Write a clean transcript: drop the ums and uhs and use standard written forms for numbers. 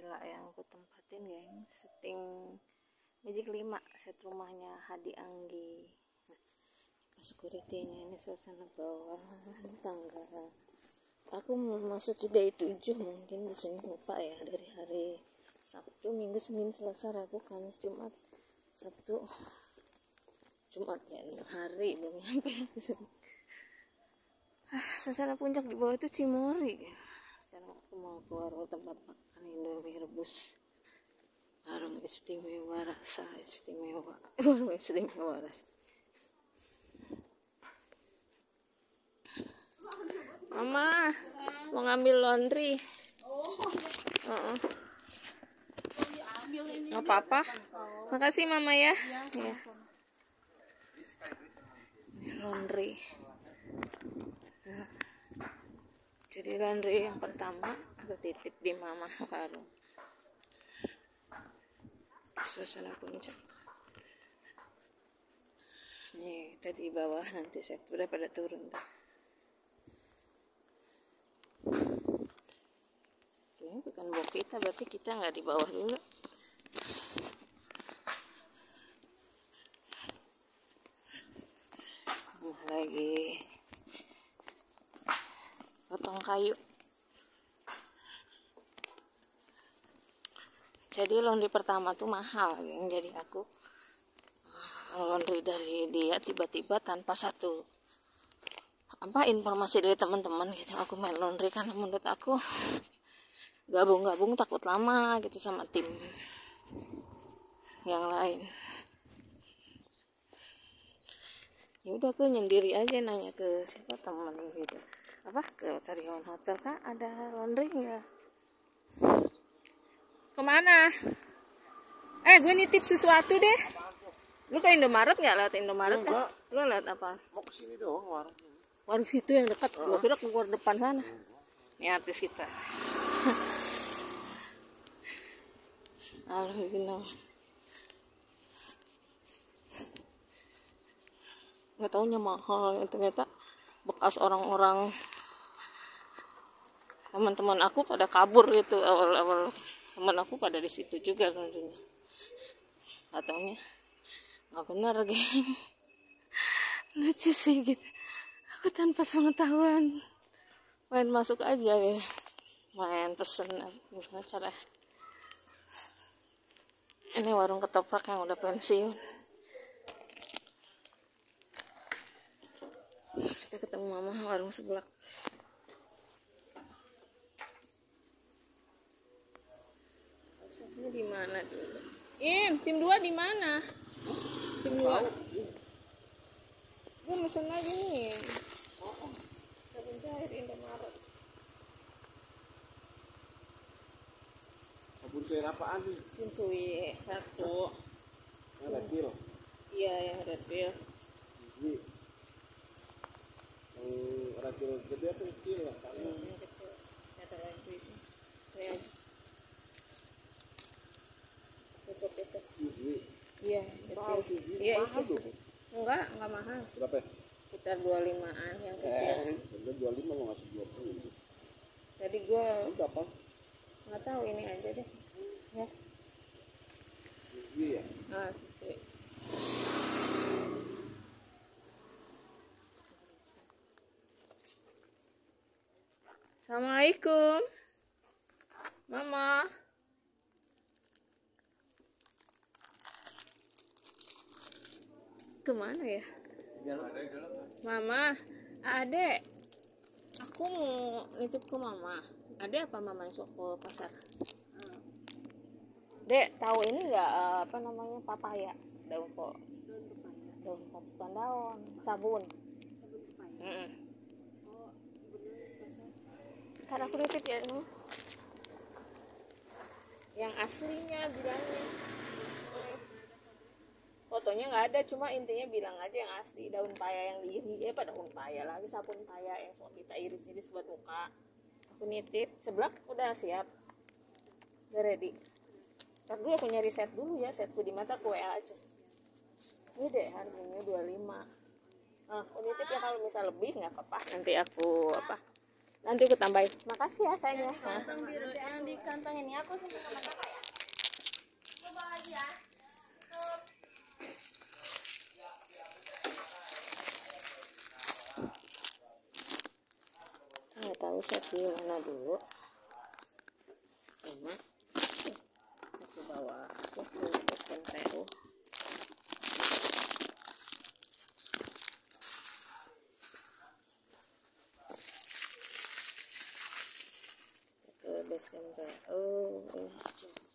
villa yang aku tempatin, geng. Syuting Magic 5 set rumahnya Hadi Anggi. Nah, security-nya ini suasana bawah tangga. Aku mau masuk ke day 7 mungkin di sini, lupa ya, dari hari Sabtu, Minggu, Senin, Selasa, Rabu, Kamis, Jumat, Sabtu, Jumat ya, 6 hari belum nyampe. Suasana puncak di bawah itu Cimory. Sekarang aku mau ke warung tempat makan Indomie rebus. Warung istimewa rasa, istimewa. Warung istimewa rasa. Mama mau ngambil laundry. Nggak apa-apa. Makasih Mama ya. Ya. Laundry. Jadi laundry yang pertama aku titip di Mama warung. Suasana puncak. Nih kita di bawah, nanti set udah pada turun tuh. Ini bukan bawah kita, berarti kita nggak di bawah dulu. Lagi potong kayu. Jadi laundry pertama tuh mahal, yang jadi aku laundry dari dia tiba-tiba tanpa satu informasi dari teman-teman gitu, aku main laundry karena menurut aku gabung-gabung takut lama gitu sama tim yang lain. Ya udah aku nyendiri aja, nanya ke siapa teman gitu, ke karyawan hotel, Kak ada laundry nggak? Kemana? Gue nitip sesuatu deh. Lu ke Indomaret nggak? Lewat Indomaret kan? Lu lewat apa? Mau kesini doang, warung situ yang dekat. Gua kira keluar depan sana. Ini artis kita. Alhamdulillah. Nggak taunya mahal, ternyata bekas orang-orang teman-teman aku pada kabur gitu, awal-awal teman aku pada di situ juga nantinya. Nggak taunya nggak benar gitu. Lucu sih gitu, aku tanpa pengetahuan main masuk aja ya, main pesen gimana cara. Ini warung ketoprak yang udah pensiun. Kita ketemu Mama warung sebelah. Pusatnya di mana dulu? Tim 2 di mana? Tim 2. Gue mesen lagi nih. Sabun cair Indomaret. sabun cair apaan nih? Shinsui 1. Yang repil? Iya, yang repil. Yang repil gede atau kecil ya? Yang kecil. Nggak terlalu itu. Saya aja. Cukup itu. Suzy? Iya, Mahal kecil. Suzy? Iya, Mahal itu. tuh? Enggak mahal. Berapa? Sekitar 25-an yang kecil. Udah 25 mau ngasih 20. Tadi gue Itu apa? nggak tahu, ini aja deh. Ya. Suzy ya? Susi. Assalamualaikum, Mama. Kemana ya? Mama, Adek. Aku mau nitip ke Mama. Ada apa Mama yang ke pasar? Dek, tahu ini nggak papaya? Daun bukan daun, sabun. Ntar aku nitip ya, yang aslinya bilangnya. Fotonya nggak ada, cuma intinya bilang aja yang asli. Daun paya yang daun paya lagi, sabun paya yang kita iris-iris buat muka. Aku nitip, sebelah udah siap, udah ready. Ntar dulu aku nyari set dulu ya, setku di mata aku WA aja. Ini deh harganya 25. Aku nitip ya, kalau misal lebih nggak apa-apa, nanti aku Nanti aku tambahin. Makasih ya sayangnya. Kantong biru yang di kantong ini aku sama kakak ya. Coba lagi ya. Nggak tahu Seti mana dulu. Cuma aku bawa aku teruskan PU. Ke basecamp PU.